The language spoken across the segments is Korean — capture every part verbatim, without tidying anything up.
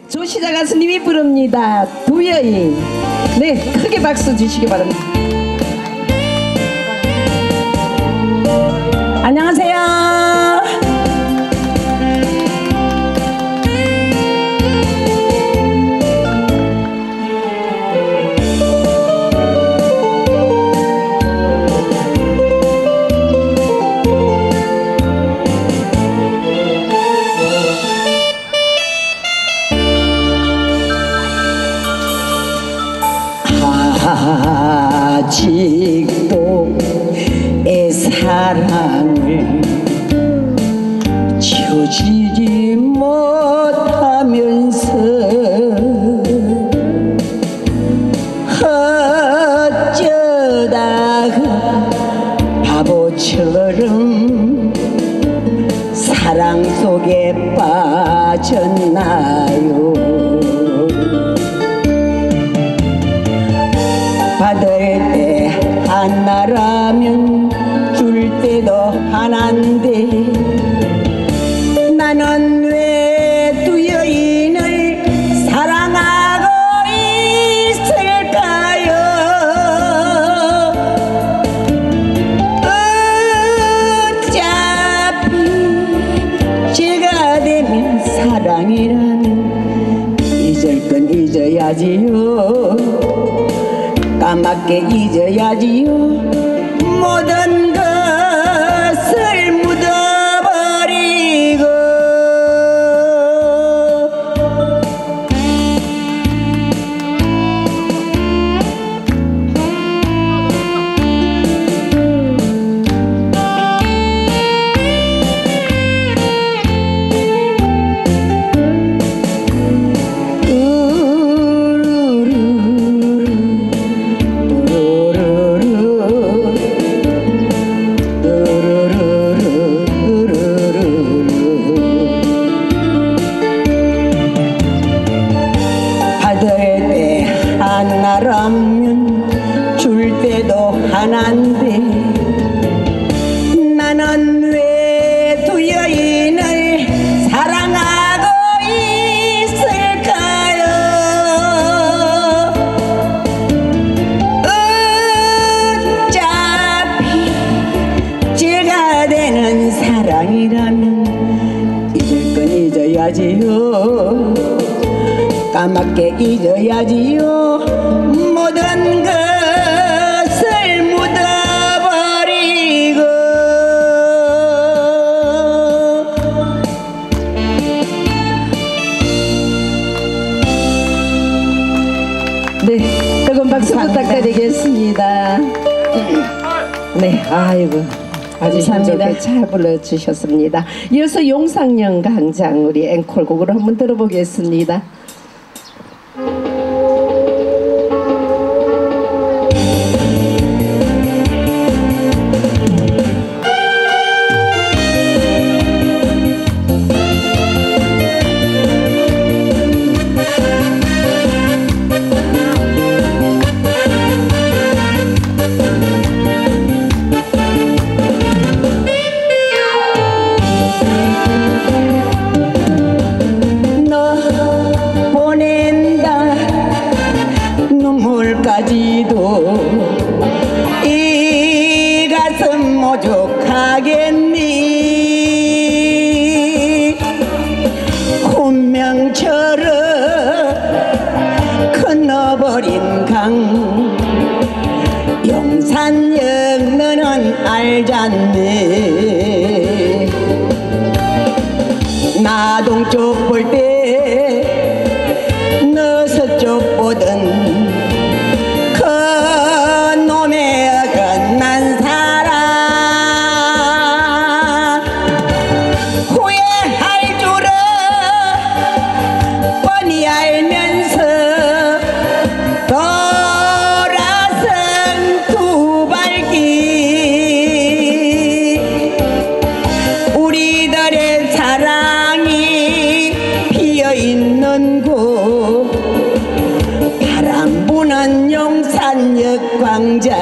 조시자 가수님이 부릅니다. 두 여인. 네, 크게 박수 주시기 바랍니다. 안녕하세요. 아직도 애사랑을 지우지 못하면서 어쩌다가 바보처럼 사랑 속에 빠졌나요. 받을 때 하나라면 줄 때도 하나인데 나는 왜 두 여인을 사랑하고 있을까요. 어차피 제가 되면 사랑이라면 잊을 건 잊어야지요. 까맣게 잊어야지요. 모든 것을 묻어버리고 하나라면 줄 때도 하나인데 나는 왜 두 여인을 사랑하고 있을까요. 어차피 제가 되는 사랑이라면 잊을 건 잊어야지요. 까맣게 잊어야지요. 모든 것을 묻어버리고 네, 뜨거운 박수 부탁드리겠습니다. 네, 아이고 아주 힘좋게 잘 불러주셨습니다. 이어서 용상영 강장 우리 앵콜곡으로 한번 들어보겠습니다. 이 가슴 오죽하겠니. 운명처럼 건너버린 강 용산역 너는 알잖니. 나 동쪽 볼 때 너 서쪽 보던 있는 곳 바람 부는 용산역 광장.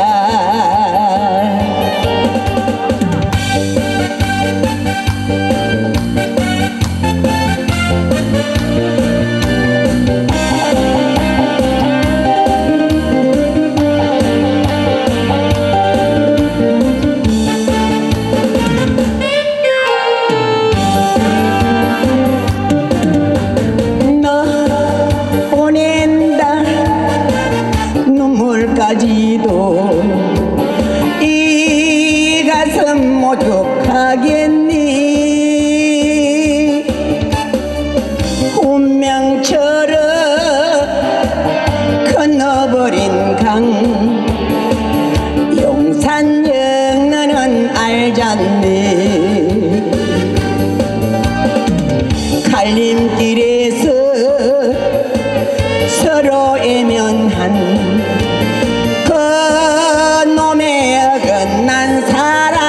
운명처럼 건너버린 강 용산역 너는 알잖니 갈림길에서 서로 애면한 그놈의 어긋난 사랑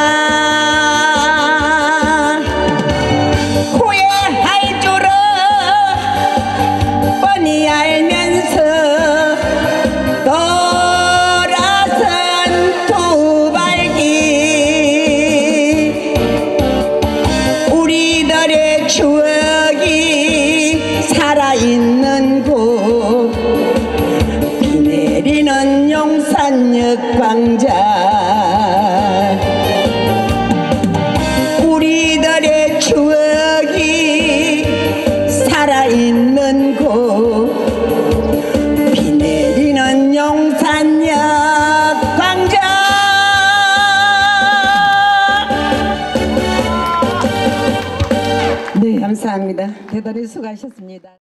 후회할 줄은 뻔히 알면서 돌아선 두 발길 우리들의 추억이 살아있는 곳 비 내리는 용산역 광장 우리들의 추억이 살아있는 곳 비 내리는 용산역 광장 네, 감사합니다. 대단히 수고하셨습니다.